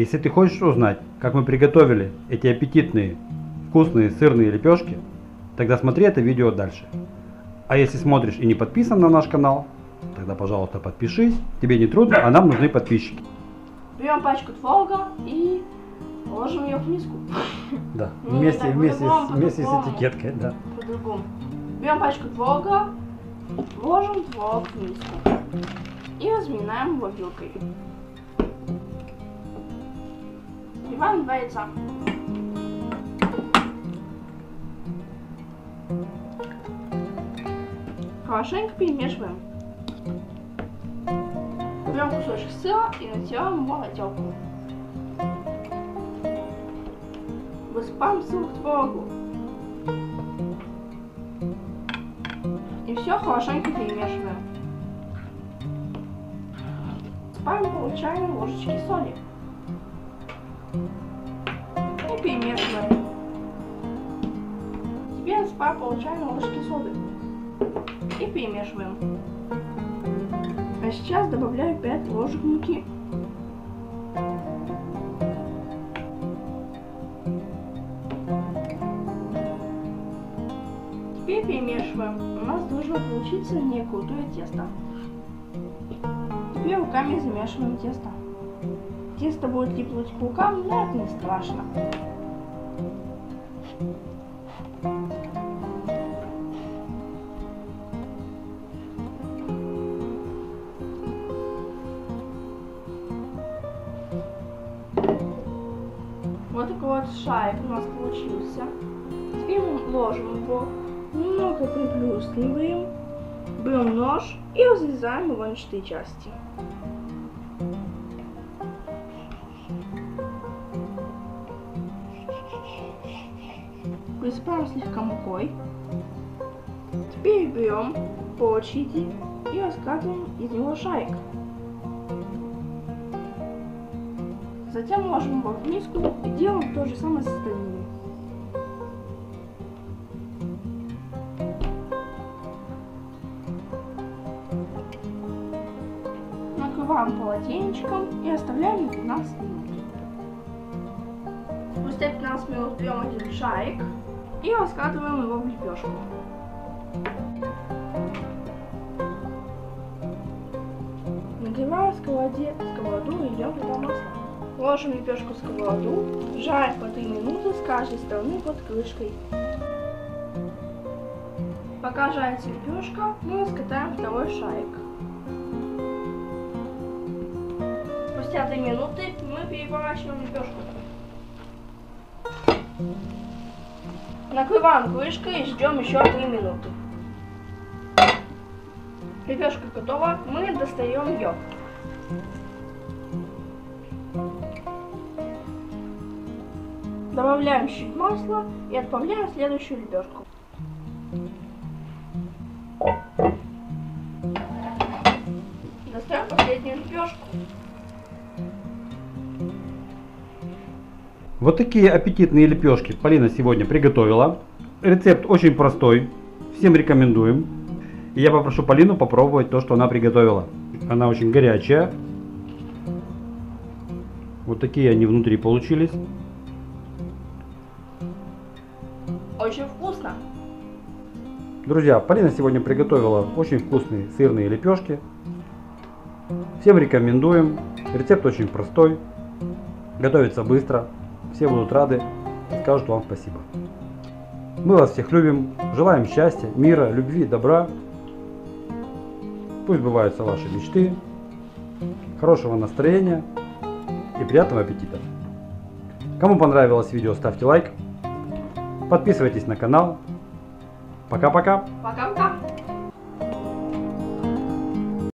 Если ты хочешь узнать, как мы приготовили эти аппетитные, вкусные сырные лепешки, тогда смотри это видео дальше. А если смотришь и не подписан на наш канал, тогда, пожалуйста, подпишись. Тебе не трудно, а нам нужны подписчики. Берем пачку творога и ложим ее в миску. Да, Ну, вместе так, с по-другому. этикеткой, да. По-другому. Берем пачку творога, ложим творог в миску и разминаем его вилкой. Вливаем 2 яйца. Хорошенько перемешиваем. Берем кусочек сыра и натираем его на терку. Высыпаем сыр к творогу. И все хорошенько перемешиваем. Высыпаем по чайной ложечке соли. И перемешиваем. Теперь высыпаем по чайной ложечке соды. И перемешиваем. А сейчас добавляю 5 ложек муки. Теперь перемешиваем. У нас должно получиться не крутое тесто. Теперь руками замешиваем тесто. Тесто будет липнуть к рукам, но это не страшно. Вот такой вот шарик у нас получился. Теперь мы ложим его, немного приплюсниваем, берем нож и разрезаем его на 4 части. Присыпаем слегка мукой. Теперь берем по очереди и раскатываем из него шарик. Затем ложим его в миску и делаем то же самое с остальными. Накрываем полотенечком и оставляем на 15 минут. Спустя 15 минут берем один шарик и раскатываем его в лепешку. Нагреваем сковороду и идем туда масло. Ложим лепешку в сковороду, жарим по 3 минуты с каждой стороны под крышкой. Пока жарится лепешка, мы раскатаем второй шарик. Спустя 3 минуты мы переворачиваем лепешку. Накрываем крышкой и ждем еще 3 минуты. Лепешка готова, мы достаем ее. Добавляем чуть масла и отправляем в следующую лепешку. Достаем последнюю лепешку. Вот такие аппетитные лепешки Полина сегодня приготовила. Рецепт очень простой, всем рекомендуем. И я попрошу Полину попробовать то, что она приготовила. Она очень горячая. Вот такие они внутри получились. Очень вкусно. Друзья, Полина сегодня приготовила очень вкусные сырные лепешки. Всем рекомендуем. Рецепт очень простой. Готовится быстро. Все будут рады и скажут вам спасибо. Мы вас всех любим. Желаем счастья, мира, любви, добра. Пусть сбываются ваши мечты. Хорошего настроения и приятного аппетита. Кому понравилось видео, ставьте лайк. Подписывайтесь на канал. Пока-пока. Пока-пока.